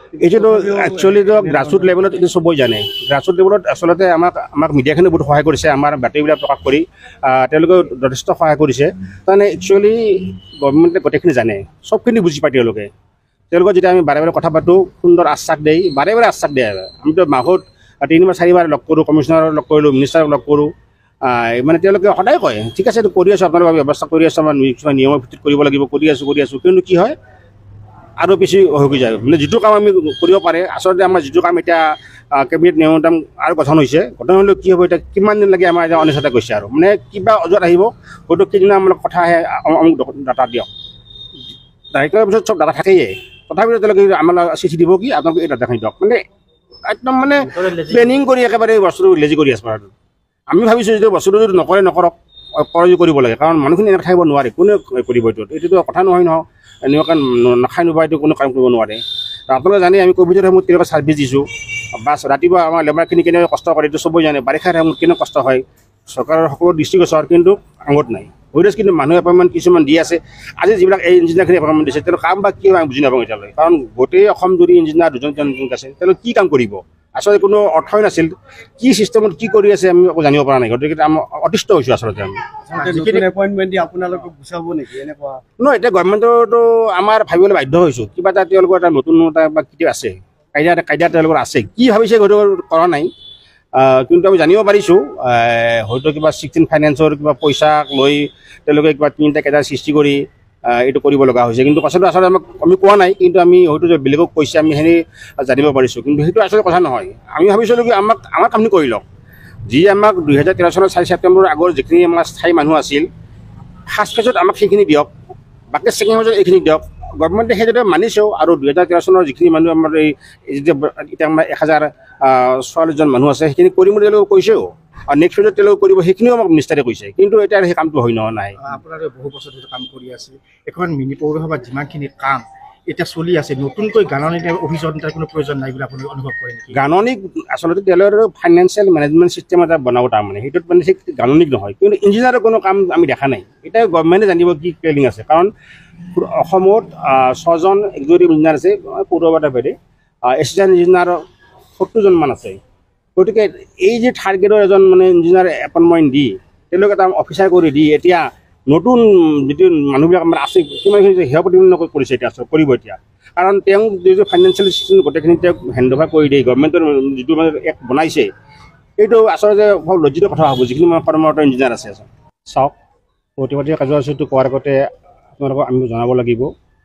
এইটো actually grassroot লেভেলত এইটো চবেই জানে। গ্ৰাছৰুট লেভেলত আচলতে আমাক মিডিয়াখিনিয়ে বহুত সহায় কৰিছে, আমাৰ বাতৰিবিলাক প্ৰকাশ কৰি তেওঁলোকে যথেষ্ট সহায় কৰিছে। তাৰমানে একচুৱেলি গভৰ্ণমেণ্টে গোটেইখিনি জানে, চবখিনি বুজি পায় তেওঁলোকে যেতিয়া আমি বাৰে বাৰে কথা পাতোঁ সুন্দৰ আশ্বাস দিয়ে, বাৰে বাৰে আশ্বাস দিয়ে। আমিতো মাহত 3বাৰ 4বাৰ লগ কৰোঁ, কমিশ্যনাৰক লগ কৰিলোঁ, মিনিষ্টাৰক লগ কৰোঁ, মানে তেওঁলোকে সদায় কয় ঠিক আছে এইটো কৰি আছোঁ, আপোনালোকৰ ব্যৱস্থা কৰি আছোঁ, আমাৰ কিছুমান নিয়মৰ ভিত্তিত কৰিব লাগিব, কৰি আছোঁ। কিন্তু কি হয় আৰু বেছি হৈ যায়, মানে যিটো কাম আমি কৰিব পাৰে আচলতে আমাৰ যিটো কাম এতিয়া কেবিনেট নিয়ম আৰু গঠন হৈছে, গঠন হ'লেও কি হ'ব এতিয়া কিমান দিন লাগে আমাৰ এতিয়া অনিশ্চয়তা গৈছে আৰু মানে কিবা অজুহাত আহিব, হয়তো সেইদিনা আমাৰ কথা আহে অমুক ডাটা দিয়ক, ডাইৰেক্টৰ পিছত চব ডাটা থাকেই, তথাপিতো তেওঁলোকে আমাৰ চিঠি দিব কি আপোনালোকে এই ডাটাখিনি দিয়ক, মানে একদম মানে প্লেনিং কৰি একেবাৰে বস্তুটো লেজি কৰি আছে। আমি ভাবিছোঁ যে বস্তুটো যদি নকৰক কৰিব লাগে, কাৰণ মানুহখিনি এনেকৈ থাকিব নোৱাৰে, কোনে কৰিব এইটোতো কথা নহয় এনেকুৱা নাখাই নোপোৱা এইটো কোনো কাম কৰিব নোৱাৰে। আপোনালোকে জানে আমি ক'ভিডৰ সময়ত কেনেকুৱা ছাৰ্ভিচ দিছোঁ, বাছ ৰাতিপুৱা আমাৰ লেবাৰখিনি কেনেকৈ কষ্ট কৰে এইটো চবেই জানে, বাৰিষাৰ সময়ত কেনেকুৱা কষ্ট হয়, চৰকাৰৰ সকলো দৃষ্টিগোচৰ, কিন্তু আগত নাই হৈৰেজ, কিন্তু মানুহে এপইণ্টমেণ্ট কিছুমান দি আছে। আজি যিবিলাক এই ইঞ্জিনিয়াৰখিনি এপইণ্টমেণ্ট দিছে তেওঁলোকৰ কাম বা কি আমি বুজি নাপাওঁ এতিয়ালৈ, কাৰণ গোটেই অসম যদি ইঞ্জিনিয়াৰ দুজন আছে তেওঁলোকে কি কাম কৰিব, আচলতে কোনো অৰ্থই নাছিল, কি চিষ্টেমত কি কৰি আছে আমি একো জানিব পৰা নাই, গতিকে আমি অতিষ্ঠ হৈছোঁ আচলতে। আমি নহয় এতিয়া গভৰ্ণমেণ্টতো আমাৰ ভাবিবলৈ বাধ্য হৈছোঁ, কিবা এটা তেওঁলোকৰ এটা নতুন বা কিবা আছে, কাইদা তেওঁলোকৰ আছে, কি ভাবিছে সেইটো কৰা নাই, কিন্তু আমি জানিব পাৰিছোঁ হয়তো কিবা 16 ফাইনেন্সৰ কিবা পইচা লৈ তেওঁলোকে কিবা 3টা কাইদাৰ সৃষ্টি কৰি এইটো কৰিব লগা হৈছে, কিন্তু কথাটো আচলতে আমি কোৱা নাই, কিন্তু আমি হয়তো যে বেলেগক কৈছে আমি সেইখিনি জানিব পাৰিছোঁ, কিন্তু সেইটো আচলতে কথা নহয়। আমি ভাবিছিলোঁ কি আমাৰ কামখিনি কৰি লওক, যি আমাক 2013 চনৰ 4 ছেপ্টেম্বৰৰ আগৰ যিখিনি আমাৰ স্থায়ী মানুহ আছিল ফাৰ্ষ্ট ফেজত আমাক সেইখিনি দিয়ক, বাকী ছেকেণ্ড ফেজত এইখিনি দিয়ক। গভৰ্ণমেণ্টে সেইদৰে মানিছেও, আৰু 2013 চনৰ যিখিনি মানুহ আমাৰ এতিয়া আমাৰ 1044জন মানুহ আছে সেইখিনি কৰিম বুলি তেওঁলোকে কৈছেও, আৰু নেক্সট ফেজত তেওঁলোকে কৰিব সেইখিনিও আমাক মিনিষ্টাৰে কৈছে, কিন্তু এতিয়া সেই কামটো হয় নাই। আপোনালোকে বহু বছৰ ধৰি কাম কৰি আছে, এখন মিনি পৌৰসভাত যিমানখিনি কাম এতিয়া চলি আছে, নতুনকৈ গাণনিক অভিযন্তাৰ কোনো প্ৰয়োজন নাই বুলি আপুনি অনুভৱ কৰে নেকি? গাণনিক আচলতে তেওঁলোকৰ ফাইনেন্সিয়েল মেনেজমেণ্ট চিষ্টেম এটা বনাব, তাৰমানে সেইটোত মানে ঠিক গাণনিক নহয়, কিন্তু ইঞ্জিনিয়াৰৰ কোনো কাম আমি দেখা নাই। এতিয়া গভৰ্ণমেণ্টে জানিব কি প্লেনিং আছে, কাৰণ অসমত 6জন এক্সিকিউটিভ ইঞ্জিনিয়াৰ আছে পৌৰসভাৰ বাহিৰে, এছিষ্টেণ্ট ইঞ্জিনিয়াৰ 70জন মান আছে, গতিকে এই যে থাৰ্ড গ্ৰেডৰ এজন মানে ইঞ্জিনিয়াৰ এপইণ্টমেণ্ট দি তেওঁলোকে এটা অফিচাৰ কৰি দি এতিয়া নতুন যিটো মানুহবিলাক আমাৰ আছে সিমানখিনি সেৱা প্ৰতিপন্ন কৰিছে এতিয়া কৰিব এতিয়া, কাৰণ তেওঁ যিটো ফাইনেন্সিয়েল চিষ্টেম গোটেইখিনি তেওঁক হেণ্ড অভাৰ কৰি দিয়ে, গভৰ্ণমেণ্টৰ যিটো মানে এক বনাইছে এইটো আচলতে বৰ লজ্জিত কথা হ'ব যিখিনি মানে কৰ্মৰত ইঞ্জিনিয়াৰ আছে। চাওক, প্ৰতিবাদী কাৰ্যসূচীটো কোৱাৰ আগতে আপোনালোকক আমি জনাব লাগিব,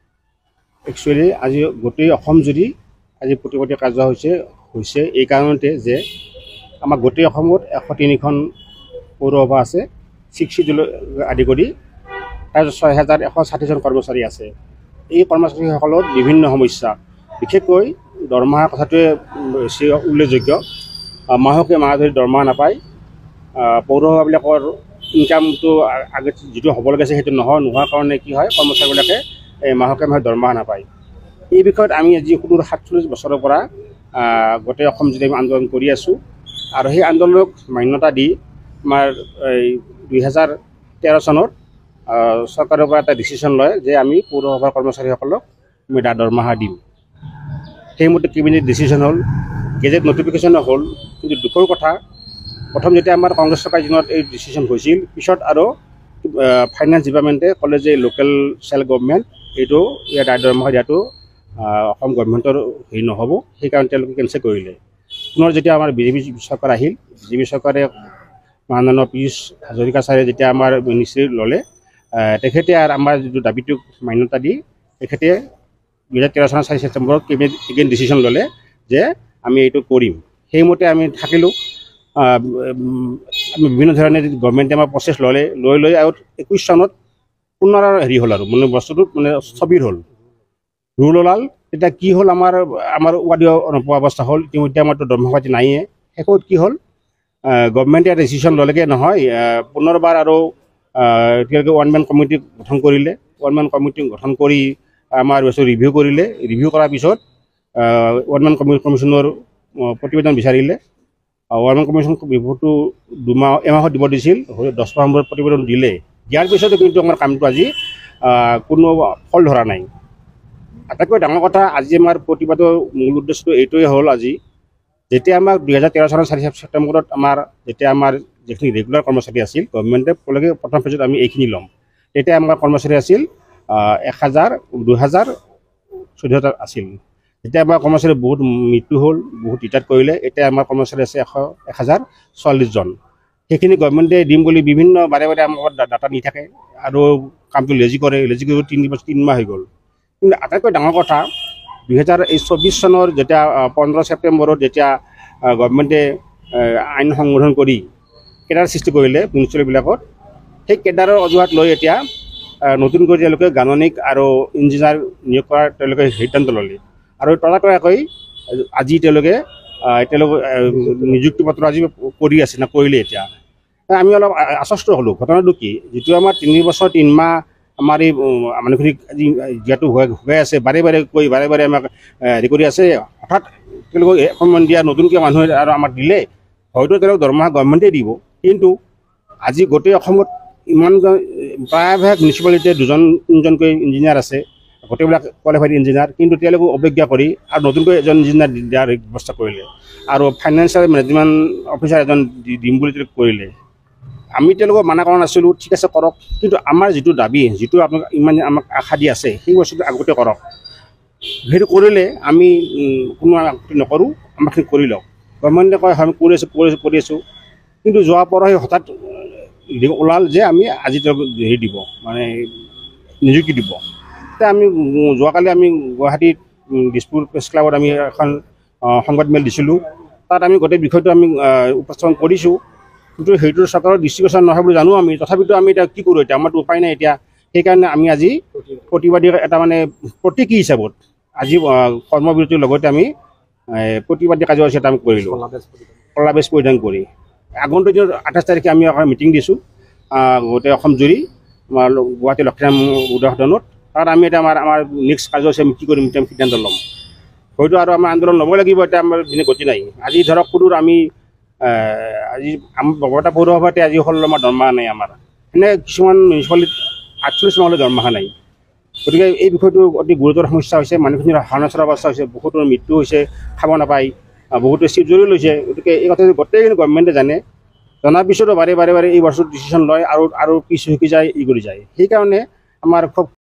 একচুৱেলি আজি গোটেই অসম জুৰি আজি প্ৰতিবাদী কাৰ্যসূচী হৈছে এই কাৰণতে যে আমাৰ গোটেই অসমত 103খন পৌৰসভা আছে, 6 চিডিউল আদি কৰি তাৰপিছত 6160জন কৰ্মচাৰী আছে। এই কৰ্মচাৰীসকলৰ বিভিন্ন সমস্যা, বিশেষকৈ দৰমহাৰ কথাটোৱে বেছি উল্লেখযোগ্য, মাহকে মাহ ধৰি দৰমহা নাপায়, পৌৰসভাবিলাকৰ ইনকামটো আগত যিটো হ'ব লাগিছে সেইটো নোহোৱাৰ কাৰণে কি হয় কৰ্মচাৰীবিলাকে মাহকে মাহে দৰমহা নাপায়। এই বিষয়ত আমি আজি 47 বছৰৰ পৰা গোটেই অসম জুৰি আমি আন্দোলন কৰি আছোঁ, আৰু সেই আন্দোলনক মান্যতা দি আমাৰ 2013 চনত চৰকাৰৰ পৰা এটা ডিচিশ্যন লয় যে আমি পৌৰসভাৰ কৰ্মচাৰীসকলক আমি দৰমহা দিম। সেইমতে কেবিনেট ডিচিশ্যন হ'ল, গেজেট নটিফিকেশ্যনো হ'ল, কিন্তু দুখৰ কথা প্ৰথম যেতিয়া আমাৰ কংগ্ৰেছ চৰকাৰ দিনত এই ডিচিশ্যন হৈছিল, পিছত আৰু ফাইনেন্স ডিপাৰ্টমেণ্টে ক'লে যে লোকেল চেল্ফ গভৰ্ণমেণ্ট এইটো ইয়াত দৰমহা দিয়াটো অসম গভৰ্ণমেণ্টৰ হেৰি নহ'ব, সেইকাৰণে তেওঁলোকে কেঞ্চেল কৰিলে। পুনৰ যেতিয়া আমাৰ বিজেপি চৰকাৰ আহিল, বিজেপি চৰকাৰে মাননীয় পীয়ুষ হাজৰিকা ছাৰে যেতিয়া আমাৰ মিনিষ্ট্ৰী ল'লে, তেখেতে আৰু আমাৰ যিটো দাবীটোক মান্যতা দি তেখেতে 2013 চনৰ 4 ছেপ্টেম্বৰত কেবিনেট এগেইন ডিচিশ্যন ল'লে যে আমি এইটো কৰিম। সেইমতে আমি থাকিলোঁ, আমি বিভিন্ন ধৰণে গভৰ্ণমেণ্টে আমাৰ প্ৰচেছ লৈ আৰু 21 চনত পুনৰ হেৰি হ'ল আৰু মানে বস্তুটোত মানে স্থবিৰ হ'ল, ৰুল ওলাল। তেতিয়া কি হ'ল, আমাৰ ৱাৰ্ডিঅ নোপোৱা অৱস্থা হ'ল, ইতিমধ্যে আমাৰতো দৰমহা পাতি নাইয়ে। শেষত কি হ'ল, গভৰ্ণমেণ্টে এটা ডিচিশ্যন ল'লেগৈ নহয়, পুনৰবাৰ আৰু তেওঁলোকে ওৱান মেন কমিটি গঠন কৰিলে। ওৱান মেন কমিটি গঠন কৰি আমাৰ বস্তু ৰিভিউ কৰিলে, ৰিভিউ কৰাৰ পিছত ওৱান মেন কমিশ্যনৰ প্ৰতিবেদন বিচাৰিলে। ওৱান মেন কমিশ্যন ৰিপৰ্টটো এমাহত দিব দিছিল, 10 মাহৰ প্ৰতিবেদন দিলে। দিয়াৰ পিছতো কিন্তু আমাৰ কামটো আজি কোনো ফল ধৰা নাই। আটাইতকৈ ডাঙৰ কথা আজি আমাৰ প্ৰতিবাদৰ মূল উদ্দেশ্যটো এইটোৱে হ'ল আজি যেতিয়া আমাক 2013 চনৰ 4 ছেপ্টেম্বৰত যেতিয়া আমাৰ যিখিনি ৰেগুলাৰ কৰ্মচাৰী আছিল গভৰ্ণমেণ্টে ক'লে প্ৰথম ফেজত আমি এইখিনি ল'ম তেতিয়া আমাৰ কৰ্মচাৰী আছিল 1000 2014 আছিল যেতিয়া আমাৰ কৰ্মচাৰী বহুত মৃত্যু হ'ল বহুত ৰিটায়াৰ কৰিলে এতিয়া আমাৰ কৰ্মচাৰী আছে 1044 জন সেইখিনি গভৰ্ণমেণ্টে দিম বুলি বিভিন্ন বাৰে আমাৰ ডাটা নি থাকে আৰু কামটো লেজি কৰি 3 মাহ হৈ গ'ল কিন্তু আটাইতকৈ ডাঙৰ কথা 2024 চনৰ যেতিয়া 15 ছেপ্টেম্বৰত যেতিয়া গভৰ্ণমেণ্টে আইন সংশোধন কৰি কেডাৰ সৃষ্টি কৰিলে মিউনিচিপালিটিবিলাকত সেই কেডাৰৰ অজুহাত লৈ এতিয়া নতুনকৈ তেওঁলোকে গাণনিক আৰু ইঞ্জিনিয়াৰ নিয়োগ কৰাৰ তেওঁলোকে সিদ্ধান্ত ল'লে আৰু তৰাতৰাকৈ আজি তেওঁলোকে নিযুক্তি পত্ৰ আজি কৰি আছে না কৰিলে এতিয়া আমি অলপ আশ্বস্ত হ'লোঁ ঘটনাটো কি যিটো আমাৰ 3 বছৰ 3 মাহ আমাৰ এই মানুহখিনিক আজি যিহেতু হৈ আছে বাৰে বাৰে আমাক হেৰি কৰি আছে হঠাৎ তেওঁলোকক সন্মান দিয়া নতুনকৈ মানুহে আৰু আমাক দিলে হয়তো তেওঁলোক দৰমহা গভৰ্ণমেণ্টে দিব কিন্তু আজি গোটেই অসমত ইমান প্ৰায়ভাগ মিউনিচিপালিটিয়ে 2-3জনকৈ ইঞ্জিনিয়াৰ আছে গোটেইবিলাক কোৱালিফাইড ইঞ্জিনিয়াৰ কিন্তু তেওঁলোকক অৱজ্ঞা কৰি আৰু নতুনকৈ এজন ইঞ্জিনিয়াৰ দিয়াৰ ব্যৱস্থা কৰিলে আৰু ফাইনেন্সিয়েল মেনেজমেণ্ট অফিচাৰ এজন দিম বুলি তেওঁলোকে কৰিলে আমি তেওঁলোকক মানা কৰা নাছিলোঁ ঠিক আছে কৰক কিন্তু আমাৰ যিটো দাবী যিটো আপোনাক ইমান আমাক আশা দি আছে সেই বস্তুটো আগতে কৰক সেইটো কৰিলে আমি কোনো আপত্তি নকৰোঁ আমাৰখিনি কৰি লওক গভৰ্ণমেণ্টে কয় আমি কৰি আছোঁ কিন্তু যোৱা পৰহি হঠাৎ ওলাল যে আমি আজি তেওঁলোকক হেৰি দিব মানে নিযুক্তি দিব এতিয়া আমি যোৱাকালি আমি গুৱাহাটীত দিছপুৰ প্ৰেছ ক্লাবত আমি এখন সংবাদমেল দিছিলোঁ তাত আমি গোটেই বিষয়টো আমি উপস্থাপন কৰিছোঁ কিন্তু সেইটোৰ চৰকাৰৰ দৃষ্টিগোচৰ নহয় বুলি জানো আমি তথাপিতো আমি এতিয়া কি কৰোঁ এতিয়া আমাৰতো উপায় নাই এতিয়া সেইকাৰণে আমি আজি প্ৰতিবাদী এটা মানে প্ৰতীকী হিচাপত আজি কৰ্মবিৰতিৰ লগতে আমি প্ৰতিবাদী কাৰ্যসূচী এটা আমি কৰিলোঁ কলা বেজ পৰিধান কৰি আগন্তুক দিনত 28 তাৰিখে আমি এখন মিটিং দিছোঁ গোটেই অসম জুৰি গুৱাহাটী লক্ষীৰাম উদাহৰণত তাত আমি এতিয়া আমাৰ নেক্সট কাৰ্যসূচী আমি কি কৰিম এতিয়া সিদ্ধান্ত ল'ম হয়তো আৰু আমাৰ আন্দোলন ল'ব লাগিব এতিয়া আমাৰ দিনে গতি নাই আজি ধৰক সুদূৰ আমি আজি আমাৰ বৰপেটা পৌৰসভাতে আজি হ'ল আমাৰ দৰমহা নাই আমাৰ এনে কিছুমান মিউনিচিপালিটিত 48 মাহলৈ দৰমহা নাই গতিকে এই বিষয়টো অতি গুৰুতৰ সমস্যা হৈছে মানুহখিনিৰ হানাচৰ অৱস্থা হৈছে বহুতৰ মৃত্যু হৈছে খাব নাপায় বহুতে চিপ জৰি লৈছে গতিকে এই কথাটো গোটেইখিনি গভৰ্ণমেণ্টে জানে জনাৰ পিছতো বাৰে এই বস্তুটো ডিচিশ্যন লয় আৰু পিছ হুকি যায় ই কৰি যায় সেইকাৰণে আমাৰ খুব